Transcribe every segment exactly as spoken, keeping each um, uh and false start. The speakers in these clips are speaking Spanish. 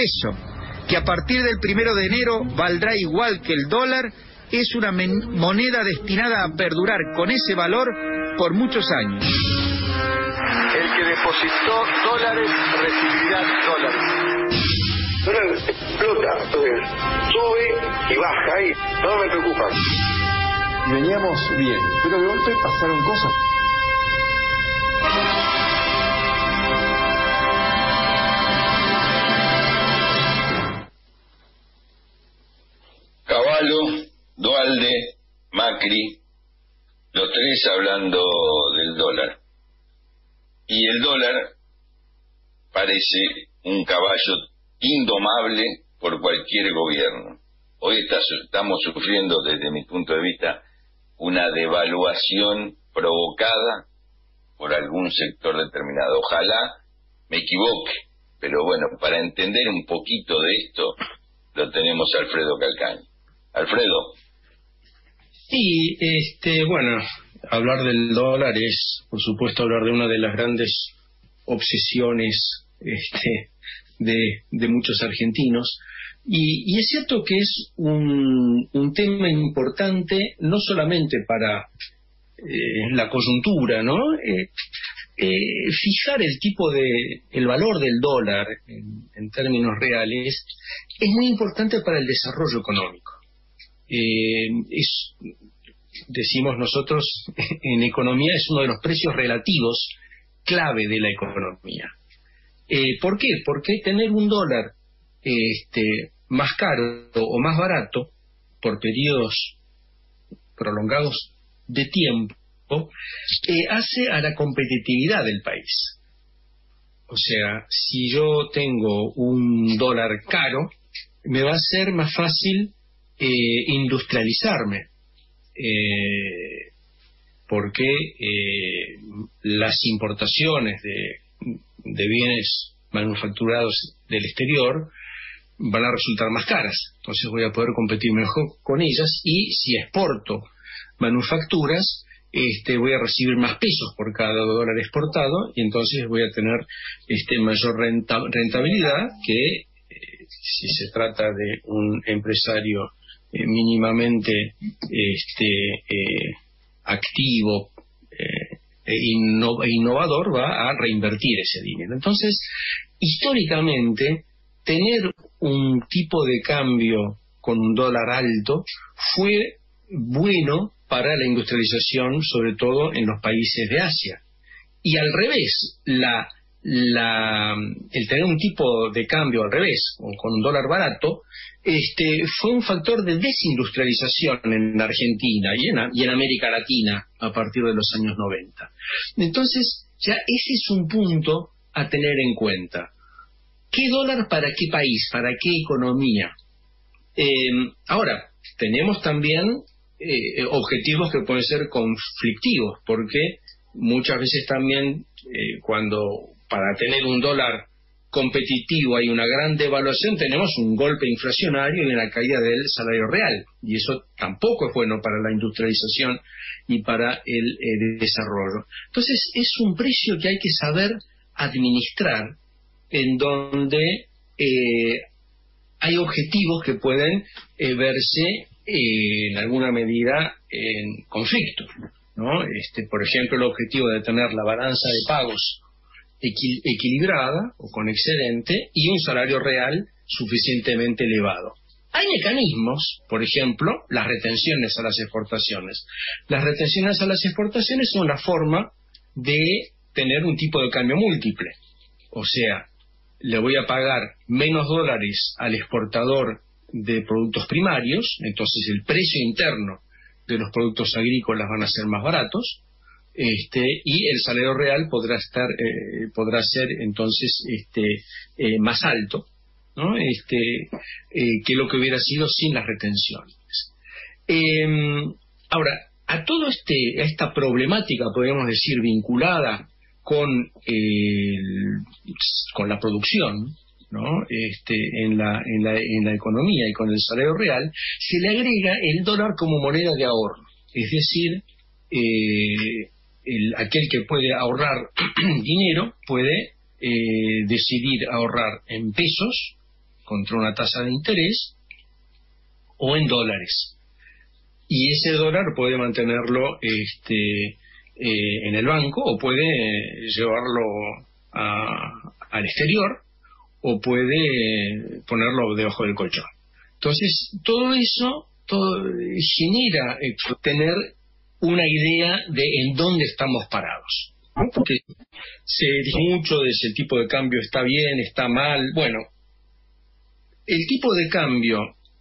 peso, que a partir del primero de enero valdrá igual que el dólar, es una moneda destinada a perdurar con ese valor por muchos años. El que depositó dólares recibirá dólares. Dólar explota, entonces sube y baja y no me preocupa. Veníamos bien, pero de golpe pasaron cosas. Cavallo, Duhalde, Macri, los tres hablando del dólar. Y el dólar parece un caballo indomable por cualquier gobierno. Hoy está, estamos sufriendo, desde mi punto de vista, una devaluación provocada por algún sector determinado. Ojalá me equivoque, pero bueno, para entender un poquito de esto, lo tenemos a Alfredo Calcaño. Alfredo. Sí, este, bueno, hablar del dólar es, por supuesto, hablar de una de las grandes obsesiones este, de, de muchos argentinos. Y, y es cierto que es un, un tema importante, no solamente para eh, la coyuntura, ¿no? Eh, eh, fijar el tipo de, el valor del dólar en, en términos reales es muy importante para el desarrollo económico. Eh, es, decimos nosotros en economía, es uno de los precios relativos clave de la economía. Eh, ¿Por qué? Porque tener un dólar este, más caro o más barato por periodos prolongados de tiempo eh, hace a la competitividad del país. O sea, si yo tengo un dólar caro, me va a ser más fácil eh, industrializarme, eh, porque eh, las importaciones de, de bienes manufacturados del exterior van a resultar más caras, entonces voy a poder competir mejor con ellas, y si exporto manufacturas, este, voy a recibir más pesos por cada dólar exportado, y entonces voy a tener este, mayor renta, rentabilidad que eh, si se trata de un empresario eh, mínimamente este, eh, activo eh, e, inno, e innovador, va a reinvertir ese dinero. Entonces, históricamente, tener un tipo de cambio con un dólar alto fue bueno para la industrialización, sobre todo en los países de Asia. Y al revés, la, la, el tener un tipo de cambio al revés, o con un dólar barato, este, fue un factor de desindustrialización en Argentina y en, y en América Latina a partir de los años noventa. Entonces, ya ese es un punto a tener en cuenta. ¿Qué dólar para qué país? ¿Para qué economía? Eh, ahora, tenemos también eh, objetivos que pueden ser conflictivos, porque muchas veces también eh, cuando para tener un dólar competitivo hay una gran devaluación, tenemos un golpe inflacionario y una caída del salario real, y eso tampoco es bueno para la industrialización y para el, el desarrollo. Entonces es un precio que hay que saber administrar, en donde eh, hay objetivos que pueden eh, verse eh, en alguna medida en conflicto, ¿no? Este, por ejemplo, el objetivo de tener la balanza de pagos equi equilibrada o con excedente y un salario real suficientemente elevado. Hay mecanismos, por ejemplo, las retenciones a las exportaciones. Las retenciones a las exportaciones son la forma de tener un tipo de cambio múltiple. O sea, le voy a pagar menos dólares al exportador de productos primarios, entonces el precio interno de los productos agrícolas van a ser más baratos, este, y el salario real podrá estar, eh, podrá ser entonces este, eh, más alto, ¿no? Este, eh, que lo que hubiera sido sin las retenciones. Eh, ahora, a todo este, a esta problemática, podríamos decir, vinculada con el, con la producción, ¿no? Este, en la, en la, en la economía y con el salario real, se le agrega el dólar como moneda de ahorro. Es decir, eh, el, aquel que puede ahorrar dinero puede eh, decidir ahorrar en pesos contra una tasa de interés o en dólares. Y ese dólar puede mantenerlo este, eh, en el banco o puede llevarlo a, al exterior o puede ponerlo debajo del colchón. Entonces, todo eso todo, genera eh, tener una idea de en dónde estamos parados, ¿no? Porque se dice mucho de si el tipo de cambio está bien, está mal. Bueno, el tipo de cambio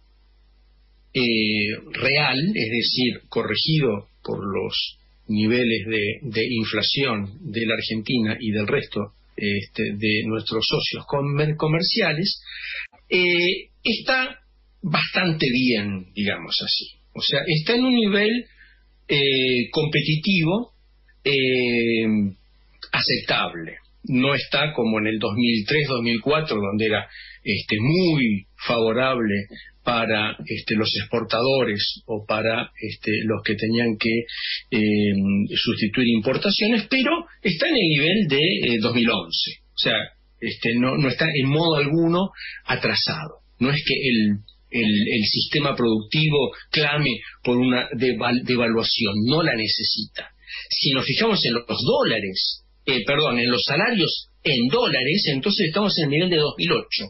eh, real, es decir, corregido por los niveles de, de inflación de la Argentina y del resto este, de nuestros socios comer comerciales, eh, está bastante bien, digamos así. O sea, está en un nivel eh, competitivo eh, aceptable. No está como en el dos mil tres, dos mil cuatro, donde era este, muy favorable para este, los exportadores o para este, los que tenían que eh, sustituir importaciones, pero está en el nivel de eh, dos mil once. O sea, este, no, no está en modo alguno atrasado. No es que el, el, el sistema productivo clame por una deval, devaluación, no la necesita. Si nos fijamos en los dólares, eh, perdón, en los salarios en dólares, entonces estamos en el nivel de dos mil ocho.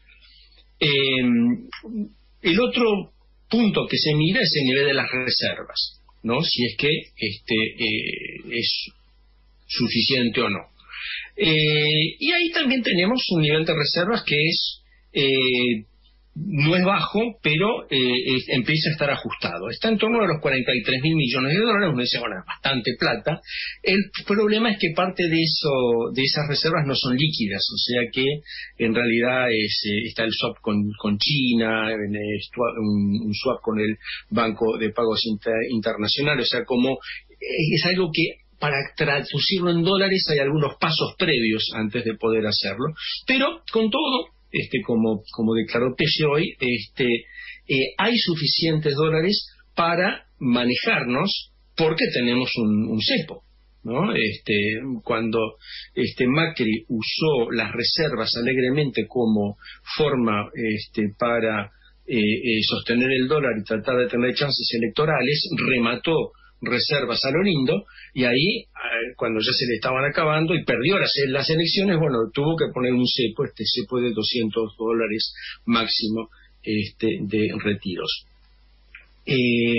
Eh, el otro punto que se mira es el nivel de las reservas, ¿no? Si es que este eh, es suficiente o no. Eh, y ahí también tenemos un nivel de reservas que es eh, no es bajo, pero eh, es, empieza a estar ajustado. Está en torno a los cuarenta y tres mil millones de dólares. Uno dice, bueno, es bastante plata. El problema es que parte de eso, de esas reservas no son líquidas, o sea que en realidad es, eh, está el swap con, con China, en el, un, un swap con el Banco de Pagos Inter, Internacional, o sea, como eh, es algo que para traducirlo en dólares hay algunos pasos previos antes de poder hacerlo, pero con todo, este, como, como declaró Pelle hoy, este, eh, hay suficientes dólares para manejarnos porque tenemos un, un cepo, ¿no? Este, cuando este, Macri usó las reservas alegremente como forma este, para eh, eh, sostener el dólar y tratar de tener chances electorales, remató reservas a lo lindo, y ahí cuando ya se le estaban acabando y perdió las, las elecciones, bueno, tuvo que poner un cepo, este cepo de doscientos dólares máximo este, de retiros. Eh,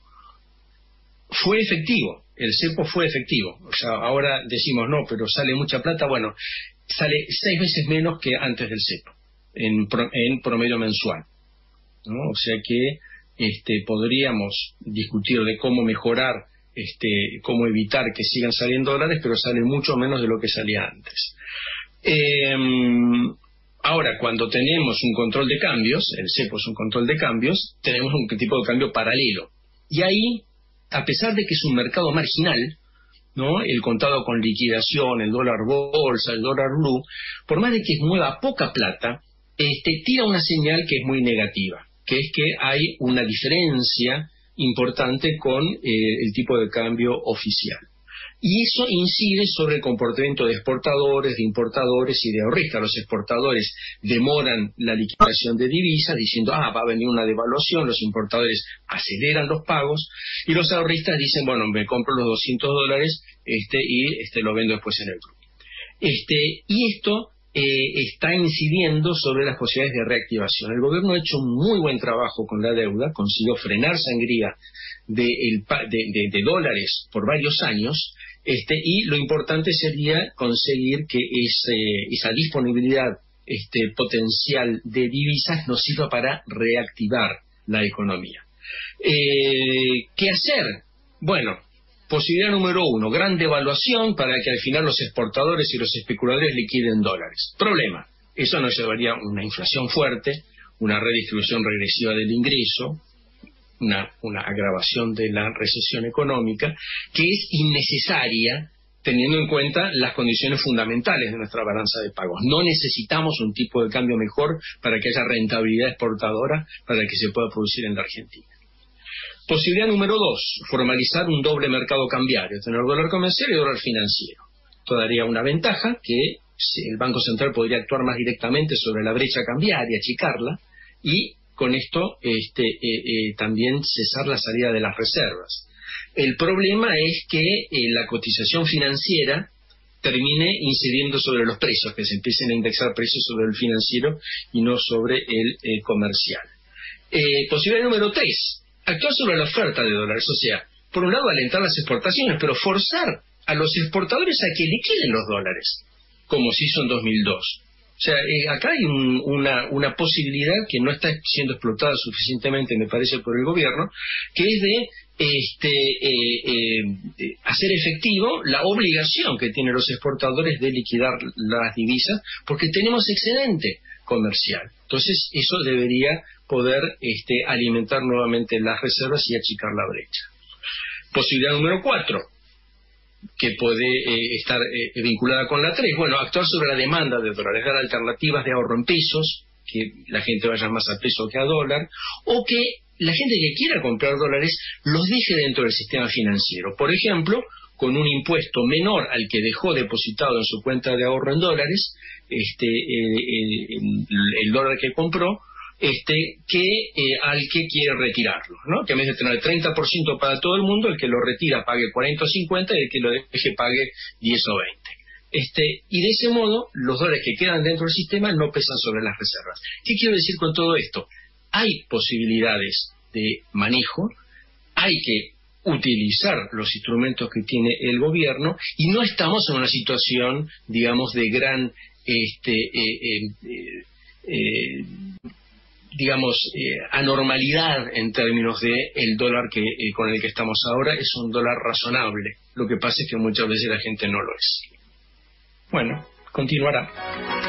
fue efectivo, el cepo fue efectivo. O sea, ahora decimos no, pero sale mucha plata. Bueno, sale seis veces menos que antes del cepo en, pro, en promedio mensual, ¿no? O sea que Este, podríamos discutir de cómo mejorar, este, cómo evitar que sigan saliendo dólares, pero salen mucho menos de lo que salía antes. Eh, ahora, cuando tenemos un control de cambios, el cepo es un control de cambios, tenemos un tipo de cambio paralelo. Y ahí, a pesar de que es un mercado marginal, ¿no? El contado con liquidación, el dólar bolsa, el dólar blue, por más de que mueva poca plata, este, tira una señal que es muy negativa, que es que hay una diferencia importante con eh, el tipo de cambio oficial. Y eso incide sobre el comportamiento de exportadores, de importadores y de ahorristas. Los exportadores demoran la liquidación de divisas diciendo, ah, va a venir una devaluación, los importadores aceleran los pagos, y los ahorristas dicen, bueno, me compro los doscientos dólares este, y este, lo vendo después en el club. Este, y esto Eh, está incidiendo sobre las posibilidades de reactivación. El gobierno ha hecho un muy buen trabajo con la deuda, consiguió frenar sangría de, el, de, de, de dólares por varios años, este, y lo importante sería conseguir que ese, esa disponibilidad este, potencial de divisas nos sirva para reactivar la economía. Eh, ¿Qué hacer? Bueno, posibilidad número uno, gran devaluación para que al final los exportadores y los especuladores liquiden dólares. Problema, eso nos llevaría a una inflación fuerte, una redistribución regresiva del ingreso, una, una agravación de la recesión económica, que es innecesaria teniendo en cuenta las condiciones fundamentales de nuestra balanza de pagos. No necesitamos un tipo de cambio mejor para que haya rentabilidad exportadora para que se pueda producir en la Argentina. Posibilidad número dos, formalizar un doble mercado cambiario, tener dólar comercial y dólar financiero. Esto daría una ventaja que el Banco Central podría actuar más directamente sobre la brecha cambiaria, achicarla, y con esto este, eh, eh, también cesar la salida de las reservas. El problema es que eh, la cotización financiera termine incidiendo sobre los precios, que se empiecen a indexar precios sobre el financiero y no sobre el eh, comercial. Eh, posibilidad número tres, actuar sobre la oferta de dólares, o sea, por un lado alentar las exportaciones, pero forzar a los exportadores a que liquiden los dólares, como se hizo en dos mil dos. O sea, eh, acá hay un, una, una posibilidad que no está siendo explotada suficientemente, me parece, por el gobierno, que es de este, eh, eh, hacer efectivo la obligación que tienen los exportadores de liquidar las divisas, porque tenemos excedente comercial. Entonces, eso debería poder este, alimentar nuevamente las reservas y achicar la brecha. Posibilidad número cuatro, que puede eh, estar eh, vinculada con la tres, bueno, actuar sobre la demanda de dólares, dar alternativas de ahorro en pesos, que la gente vaya más a peso que a dólar, o que la gente que quiera comprar dólares los deje dentro del sistema financiero. Por ejemplo, con un impuesto menor al que dejó depositado en su cuenta de ahorro en dólares, este, eh, el, el dólar que compró, este, que eh, al que quiere retirarlo, ¿no? Que en vez de tener el treinta por ciento para todo el mundo, el que lo retira pague cuarenta o cincuenta y el que lo deje pague diez o veinte. Este, y de ese modo, los dólares que quedan dentro del sistema no pesan sobre las reservas. ¿Qué quiero decir con todo esto? Hay posibilidades de manejo, hay que utilizar los instrumentos que tiene el gobierno y no estamos en una situación, digamos, de gran, este, eh, eh, eh, eh, digamos, eh, anormalidad en términos de el dólar que eh, con el que estamos ahora. Es un dólar razonable. Lo que pasa es que muchas veces la gente no lo es. Bueno, continuará.